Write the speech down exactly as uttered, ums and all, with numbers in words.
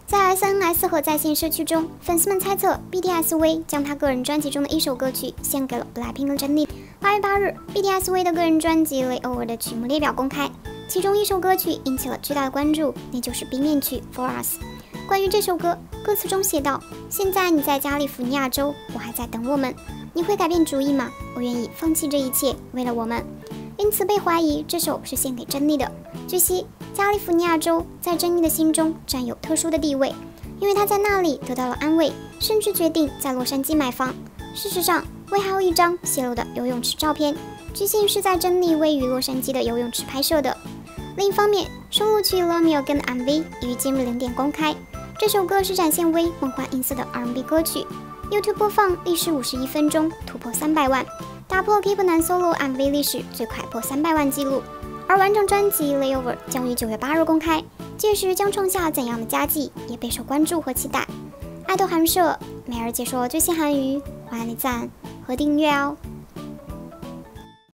在 S N S 和在线社区中，粉丝们猜测 B T S V 将他个人专辑中的一首歌曲献给了 BLACKPINK 的珍妮。八月八日 ，B T S V 的个人专辑《Layover》的曲目列表公开，其中一首歌曲引起了巨大的关注，那就是 B 面曲《For Us》。关于这首歌，歌词中写道：“现在你在加利福尼亚州，我还在等我们。你会改变主意吗？我愿意放弃这一切，为了我们。”因此被怀疑这首是献给珍妮的。据悉，加利福尼亚州在珍妮的心中占有特殊的地位，因为她在那里得到了安慰，甚至决定在洛杉矶买房。事实上，为还有一张泄露的游泳池照片，据信是在珍妮位于洛杉矶的游泳池拍摄的。另一方面，收录曲《Romeo》跟 M V 于今日零点公开。这首歌是展现为梦幻音色的 R and B 歌曲 ，YouTube 播放历时五十一分钟，突破三百万，打破 Keep 男 solo M V 历史最快破三百万纪录。而完整专辑《Layover》将于九月八日公开，届时将创下怎样的佳绩，也备受关注和期待。爱豆韩社每日解说最新韩语，欢迎点赞和订阅哦。